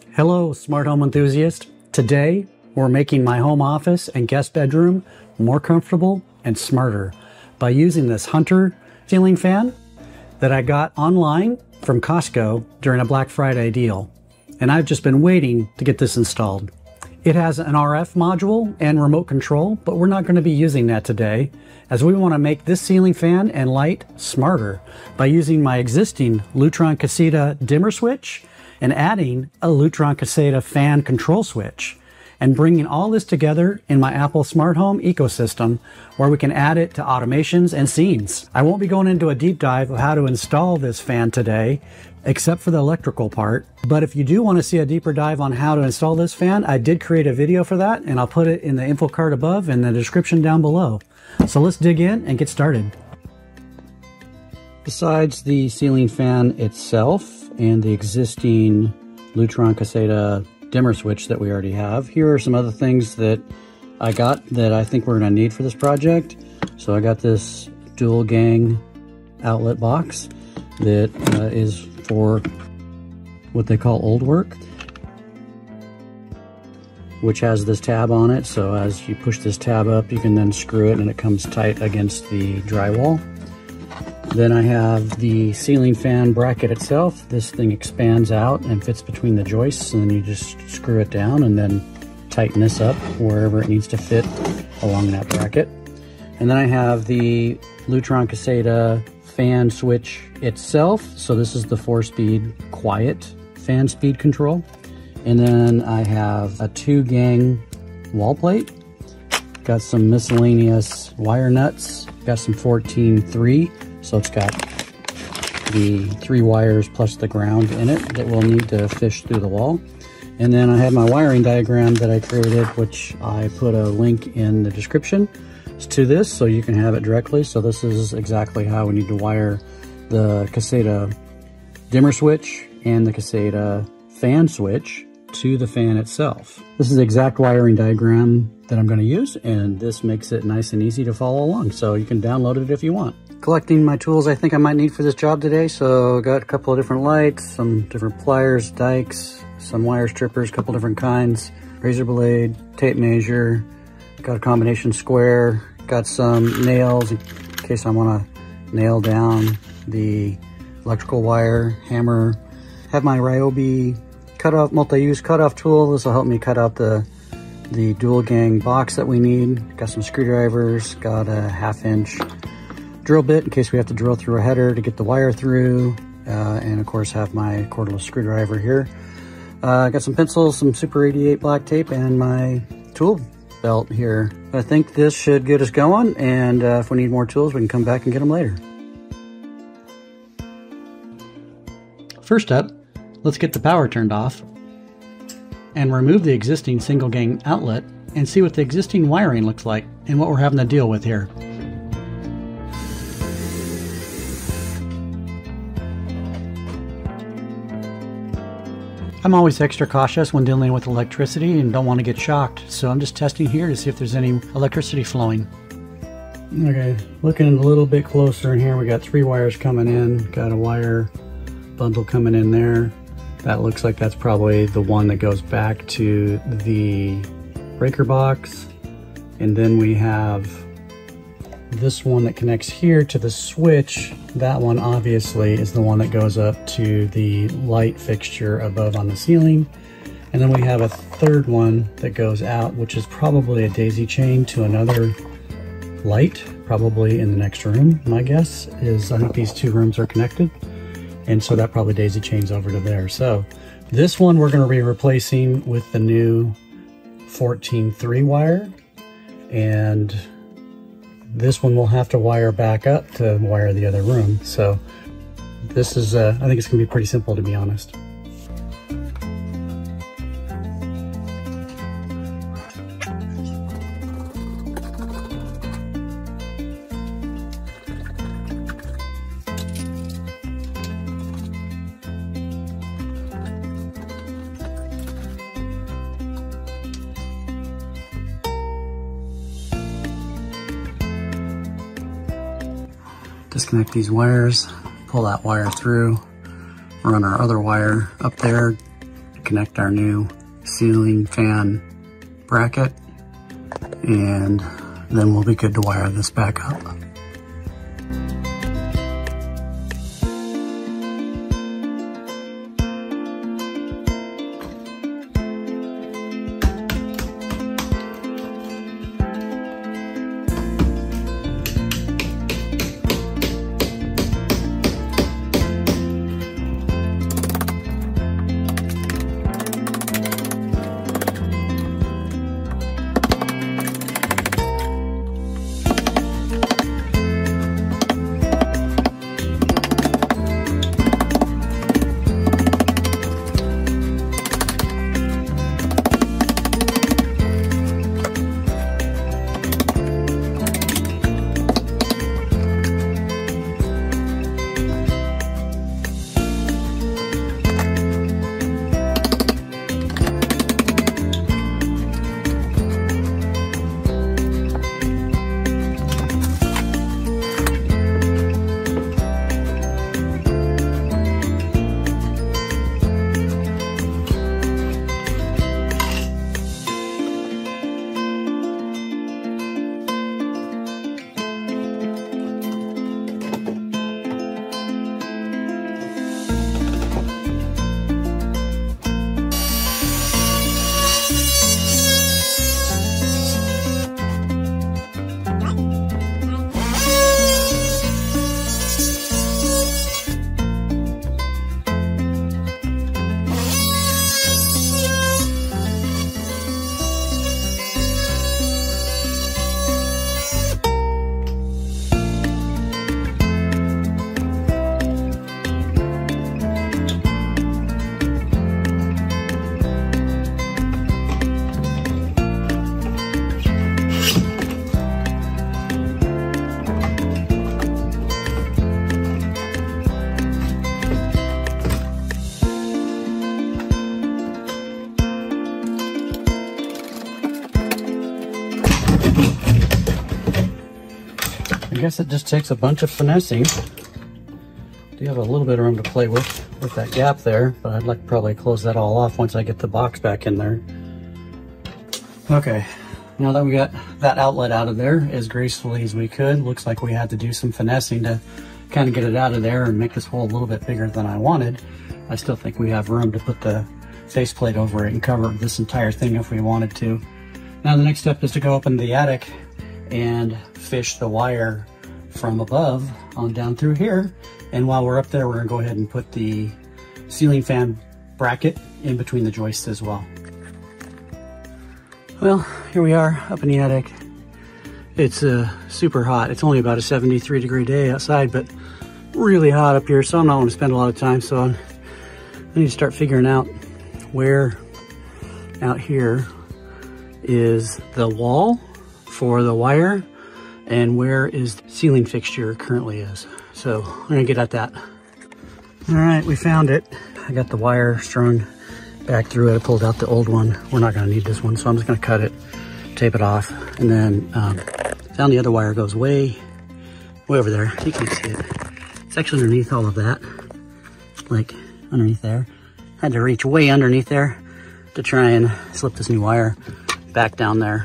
Hello, smart home enthusiast. Today, we're making my home office and guest bedroom more comfortable and smarter by using this Hunter ceiling fan that I got online from Costco during a Black Friday deal. And I've just been waiting to get this installed. It has an RF module and remote control, but we're not going to be using that today, as we want to make this ceiling fan and light smarter by using my existing Lutron Caseta dimmer switch and adding a Lutron Caseta fan control switch, and bringing all this together in my Apple smart home ecosystem where we can add it to automations and scenes. I won't be going into a deep dive of how to install this fan today, except for the electrical part. But if you do want to see a deeper dive on how to install this fan, I did create a video for that, and I'll put it in the info card above and the description down below. So let's dig in and get started. Besides the ceiling fan itself and the existing Lutron Caseta dimmer switch that we already have, here are some other things that I got that I think we're going to need for this project. So I got this dual gang outlet box that is for what they call old work, which has this tab on it. So as you push this tab up, you can then screw it and it comes tight against the drywall. Then I have the ceiling fan bracket itself. This thing expands out and fits between the joists, and then you just screw it down and then tighten this up wherever it needs to fit along that bracket. And then I have the Lutron Caseta fan switch itself. So this is the 4-speed quiet fan speed control. And then I have a 2-gang wall plate. Got some miscellaneous wire nuts. Got some 14-3. So it's got the 3 wires plus the ground in it that we'll need to fish through the wall. And then I have my wiring diagram that I created, which I put a link in the description to this so you can have it directly. So this is exactly how we need to wire the Caseta dimmer switch and the Caseta fan switch to the fan itself. This is the exact wiring diagram that I'm going to use, and this makes it nice and easy to follow along, so you can download it if you want. Collecting my tools I think I might need for this job today, so I got a couple of different lights, some different pliers, dikes, some wire strippers, a couple different kinds, razor blade, tape measure, got a combination square, got some nails in case I want to nail down the electrical wire, hammer, have my Ryobi cutoff, multi-use cutoff tool. This will help me cut out the dual gang box that we need. Got some screwdrivers, got a 1/2-inch drill bit in case we have to drill through a header to get the wire through, and of course have my cordless screwdriver here. Got some pencils, some Super 88 black tape, and my tool belt here. I think this should get us going, and if we need more tools, we can come back and get them later. First up, let's get the power turned off and remove the existing single gang outlet and see what the existing wiring looks like and what we're having to deal with here. I'm always extra cautious when dealing with electricity and don't want to get shocked, so I'm just testing here to see if there's any electricity flowing. Okay, looking a little bit closer in here, we got 3 wires coming in, got a wire bundle coming in there. That looks like that's probably the one that goes back to the breaker box. And then we have this one that connects here to the switch. That one obviously is the one that goes up to the light fixture above on the ceiling. And then we have a 3rd one that goes out, which is probably a daisy chain to another light, probably in the next room. My guess is I think these 2 rooms are connected. And so that probably daisy chains over to there. So this one we're going to be replacing with the new 14-3 wire. And this one we'll have to wire back up to wire the other room. So this is, I think it's going to be pretty simple, to be honest. Disconnect these wires, pull that wire through, run our other wire up there, connect our new ceiling fan bracket, and then we'll be good to wire this back up. I guess it just takes a bunch of finessing. Do have a little bit of room to play with that gap there, but I'd like to probably close that all off once I get the box back in there. Okay, now that we got that outlet out of there as gracefully as we could, looks like we had to do some finessing to kind of get it out of there and make this hole a little bit bigger than I wanted. I still think we have room to put the faceplate over it and cover this entire thing if we wanted to. Now the next step is to go up into the attic and fish the wire from above on down through here. And while we're up there, we're gonna go ahead and put the ceiling fan bracket in between the joists as well. Well, here we are up in the attic. It's super hot. It's only about a 73-degree day outside, but really hot up here, so I'm not going to spend a lot of time. So I need to start figuring out where out here is the wall for the wire and where is the ceiling fixture currently is. So I'm gonna get at that. All right, we found it. I got the wire strung back through it. I pulled out the old one. We're not gonna need this one, so I'm just gonna cut it, tape it off, and then found the other wire goes way over there. You can't see it. It's actually underneath all of that, like underneath there. Had to reach way underneath there to try and slip this new wire back down there.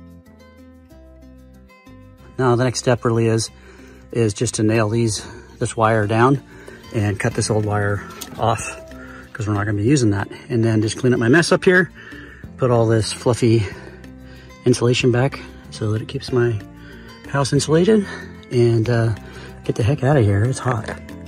Now the next step really is just to nail this wire down and cut this old wire off, because we're not gonna be using that. And then just clean up my mess up here, put all this fluffy insulation back so that it keeps my house insulated, and get the heck out of here. It's hot.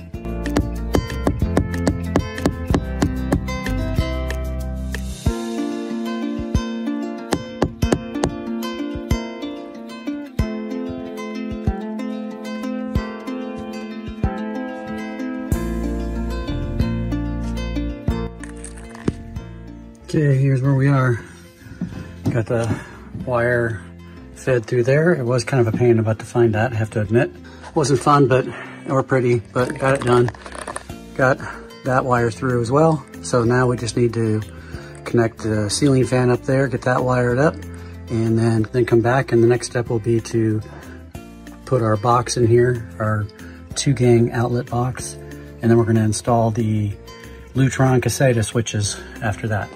Okay, here's where we are. Got the wire fed through there. It was kind of a pain in the butt to find that, I have to admit. Wasn't fun, or pretty, but got it done. Got that wire through as well. So now we just need to connect the ceiling fan up there, get that wired up, and then come back. And the next step will be to put our box in here, our 2-gang outlet box. And then we're gonna install the Lutron Caseta switches after that.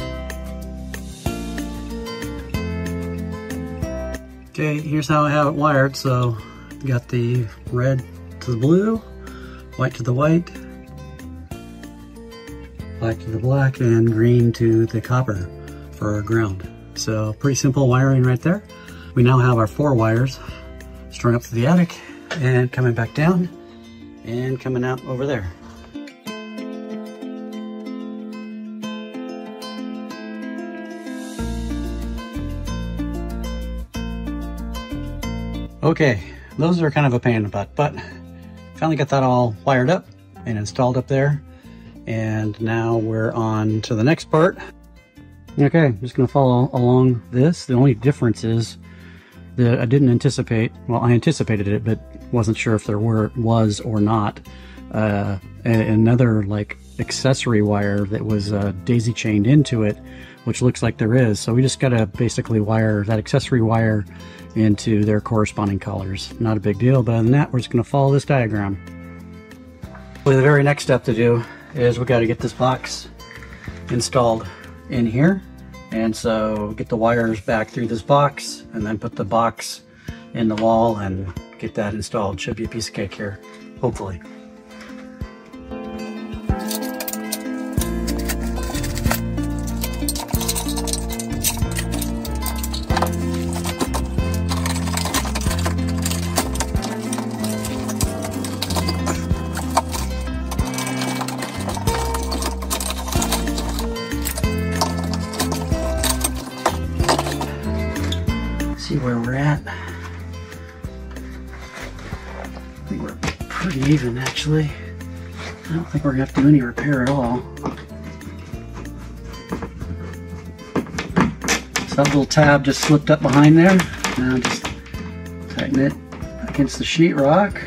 Okay, here's how I have it wired. So got the red to the blue, white to the white, black to the black, and green to the copper for our ground. So pretty simple wiring right there. We now have our 4 wires strung up to the attic and coming back down and coming out over there. Okay, those are kind of a pain in the butt, but finally got that all wired up and installed up there. And now we're on to the next part. Okay, I'm just gonna follow along this. The only difference is that I didn't anticipate, well, I anticipated it, but wasn't sure if there was or not, another like accessory wire that was daisy chained into it, which looks like there is. So we just gotta basically wire that accessory wire into their corresponding colors. Not a big deal, but other than that, we're just gonna follow this diagram. Well, the very next step to do is we gotta get this box installed in here. And so get the wires back through this box and then put the box in the wall and get that installed. Should be a piece of cake here, hopefully. See where we're at. I think we're pretty even actually. I don't think we're gonna have to do any repair at all. So that little tab just slipped up behind there. Now just tighten it against the sheetrock.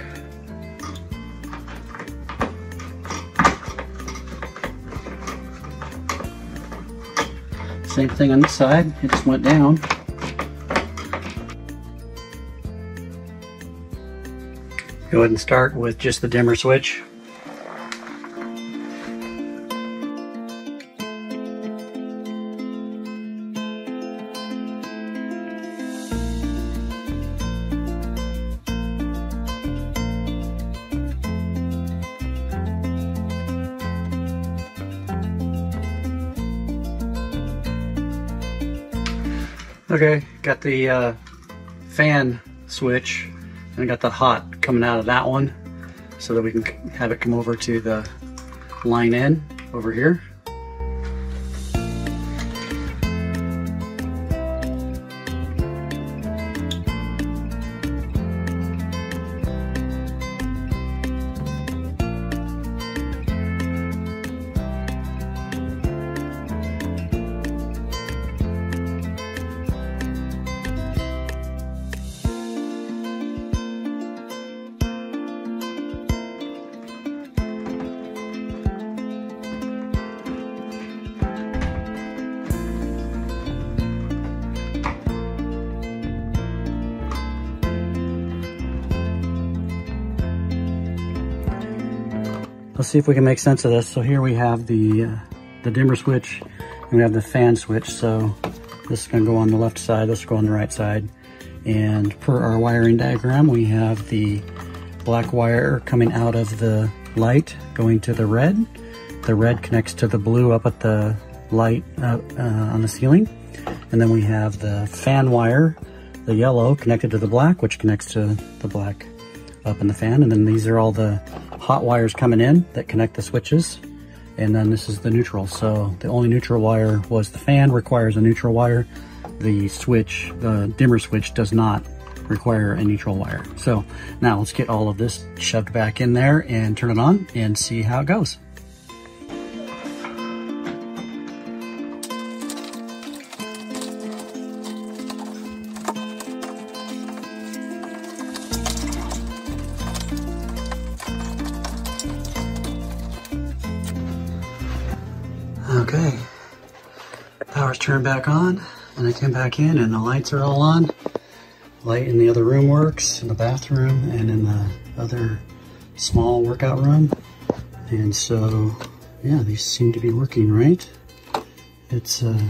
Same thing on this side, it just went down. Go ahead and start with just the dimmer switch. Okay, got the fan switch. And I got the hot coming out of that one so that we can have it come over to the line in over here. Let's see if we can make sense of this. So here we have the dimmer switch and we have the fan switch. So this is going to go on the left side, this will go on the right side. And per our wiring diagram, we have the black wire coming out of the light going to the red. The red connects to the blue up at the light on the ceiling. And then we have the fan wire, the yellow, connected to the black, which connects to the black up in the fan. And then these are all the hot wires coming in that connect the switches. And then this is the neutral. So the only neutral wire was the fan, requires a neutral wire. The switch, the dimmer switch, does not require a neutral wire. So now let's get all of this shoved back in there and turn it on and see how it goes. Okay, power's turned back on, and I came back in and the lights are all on. Light in the other room works, in the bathroom and in the other small workout room. And so Yeah, these seem to be working right. It's, turn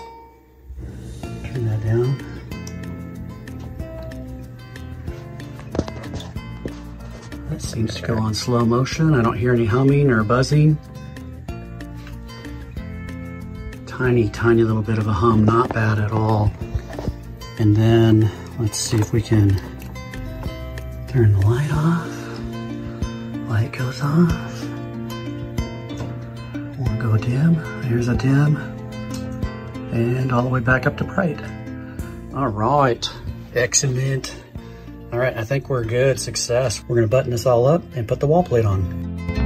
that down. That seems to go on slow motion. I don't hear any humming or buzzing. Tiny, tiny little bit of a hum, not bad at all. And then let's see if we can turn the light off. Light goes off. We'll go dim. There's a dim. And all the way back up to bright. All right, excellent. All right, I think we're good, success. We're gonna button this all up and put the wall plate on.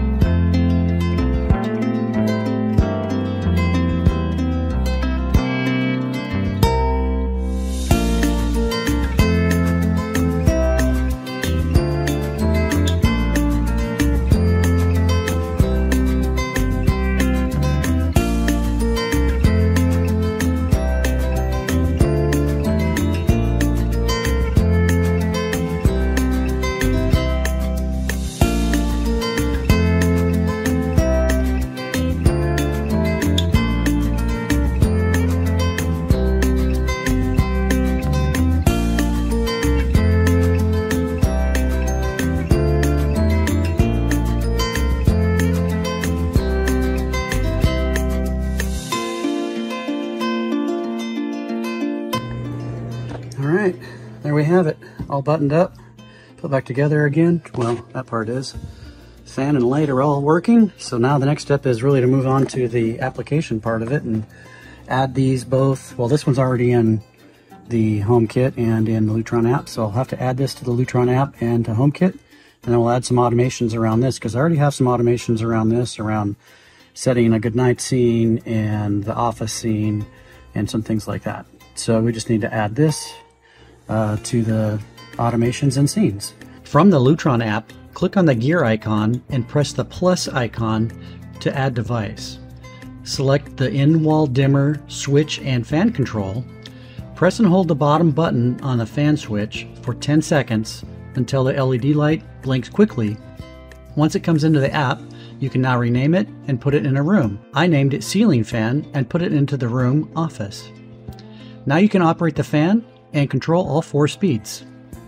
All right, there we have it, all buttoned up, put back together again. Well, that part is. Fan and light are all working. So now the next step is really to move on to the application part of it and add these both. Well, this one's already in the home kit and in the Lutron app. So I'll have to add this to the Lutron app and to home kit. And then we'll add some automations around this because I already have some automations around this, around setting a goodnight scene and the office scene and some things like that. So we just need to add this to the automations and scenes. From the Lutron app, click on the gear icon and press the plus icon to add device. Select the in-wall dimmer, switch, and fan control. Press and hold the bottom button on the fan switch for 10 seconds until the LED light blinks quickly. Once it comes into the app, you can now rename it and put it in a room. I named it ceiling fan and put it into the room office. Now you can operate the fan and control all 4 speeds.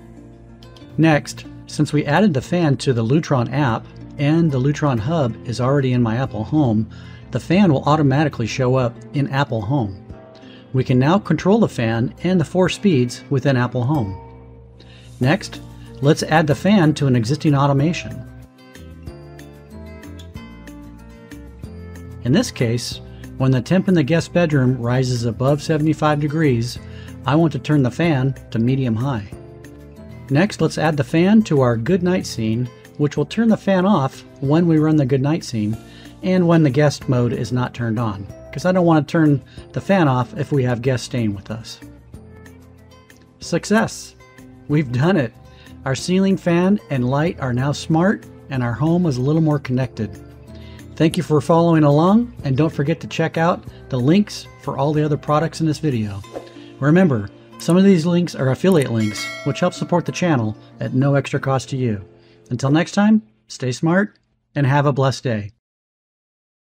Next, since we added the fan to the Lutron app and the Lutron hub is already in my Apple Home, the fan will automatically show up in Apple Home. We can now control the fan and the 4 speeds within Apple Home. Next, let's add the fan to an existing automation. In this case, when the temp in the guest bedroom rises above 75 degrees, I want to turn the fan to medium high. Next, let's add the fan to our goodnight scene, which will turn the fan off when we run the goodnight scene and when the guest mode is not turned on, because I don't want to turn the fan off if we have guests staying with us. Success! We've done it! Our ceiling fan and light are now smart and our home is a little more connected. Thank you for following along, and don't forget to check out the links for all the other products in this video. Remember, some of these links are affiliate links, which help support the channel at no extra cost to you. Until next time, stay smart and have a blessed day.